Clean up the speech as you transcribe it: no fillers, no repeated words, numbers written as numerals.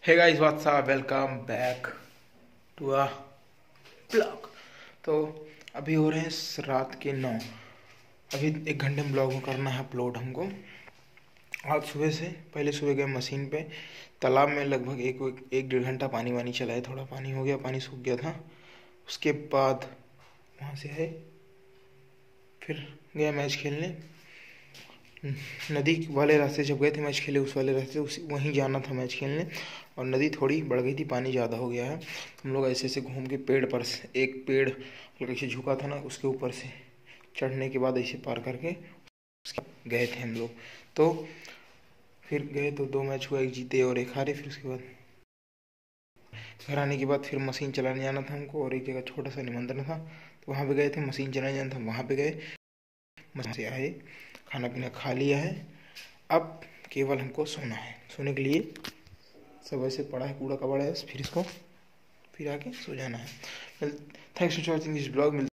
Hey guys what's up, welcome back to a blog. तो अभी हो रहे हैं रात के 9। अभी 1 घंटे में ब्लॉग करना है अपलोड हमको। आज सुबह से पहले सुबह गए मशीन पे, तालाब में लगभग एक डेढ़ घंटा पानी वानी चलाए, थोड़ा पानी हो गया, पानी सूख गया था। उसके बाद वहाँ से आए, फिर गए मैच खेलने। नदी वाले रास्ते जब गए थे मैच खेले, उस वाले रास्ते वहीं जाना था मैच खेलने, और नदी थोड़ी बढ़ गई थी, पानी ज़्यादा हो गया है। हम लोग ऐसे ऐसे घूम के पेड़ पर से, एक पेड़ हल्का से झुका था ना, उसके ऊपर से चढ़ने के बाद ऐसे पार करके उसके गए थे हम लोग। तो फिर गए तो 2 मैच हुआ, एक जीते और एक हारे। फिर उसके बाद घर आने के बाद फिर मशीन चलाने जाना था हमको, और एक जगह छोटा सा निमंत्रण था, तो वहाँ पे गए थे। मशीन चलाने जाना था, वहाँ पे गए, वहाँ से आए, खाना पीना खा लिया है। अब केवल हमको सोना है। सोने के लिए सब ऐसे पड़ा है, कूड़ा कबाड़ा है, फिर इसको फिर आके सो जाना है। Thanks for watching this blog.